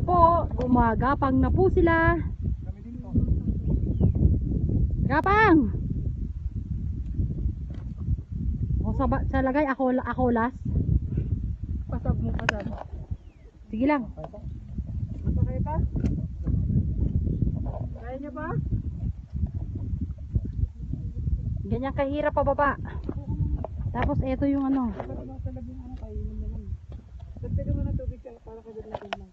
po, gumagapang na po sila. Gapang! O sa lagay, ako last. Pasab mo, pasab. Sige lang. Kaya pa? Kaya niya pa? Ganyan kahirap pababa. Tapos ito yung ano. Dagdagan mo na tubig para kagad natin lang.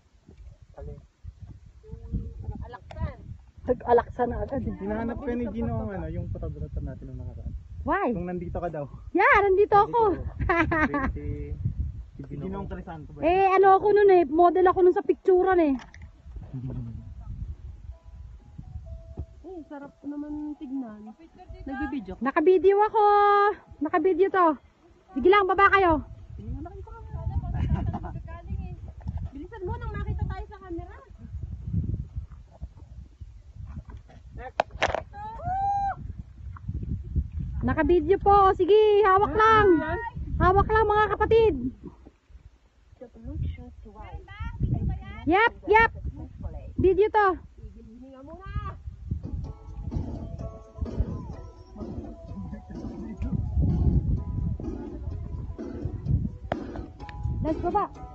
Alaksan. Nag-alaksa na agad eh. Hinahanap ka ni Gino ang ano, yung photographer natin nung nakaraan. Why? Kung nandito ka daw. Yeah, nandito ako. Si Gino ang Crisanto ba? Eh, ano ako nun eh. Model ako nun sa picturean eh. Sarap naman tignan. Nagbibidyo. Naka-video ako. Naka-video to. Sige lang, baba kayo. Bilisan mo nang makita tayo sa camera. Naka-video po. Sige, hawak lang. Hawak lang mga kapatid. Yep, yep. Video to. Hinga muna. Let's baba.